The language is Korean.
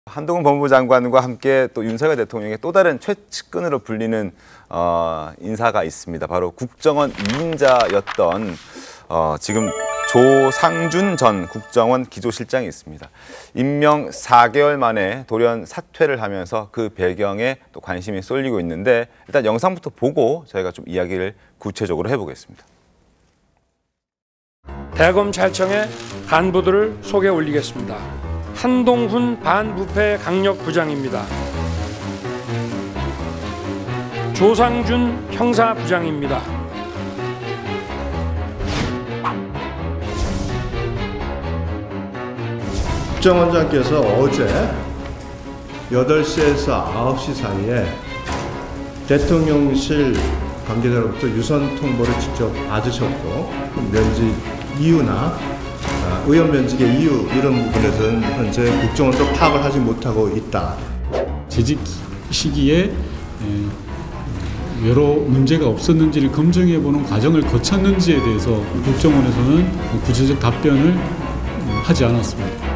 한동훈 법무부 장관과 함께 또 윤석열 대통령의 또 다른 최측근으로 불리는 인사가 있습니다. 바로 국정원 2인자였던 지금 조상준 전 국정원 기조실장이 있습니다. 임명 4개월 만에 돌연 사퇴를 하면서 그 배경에 또 관심이 쏠리고 있는데 일단 영상부터 보고 저희가 좀 이야기를 구체적으로 해보겠습니다. 대검찰청의 간부들을 소개 올리겠습니다. 한동훈 반부패 강력부장입니다. 조상준 형사부장입니다. 국정원장께서 어제 8시에서 9시 사이에 대통령실 관계자로부터 유선 통보를 직접 받으셨고 면직 이유나 의원 면직의 이유 이런 부분에서는 현재 국정원도 파악을 하지 못하고 있다. 재직 시기에 여러 문제가 없었는지를 검증해보는 과정을 거쳤는지에 대해서 국정원에서는 구체적 답변을 하지 않았습니다.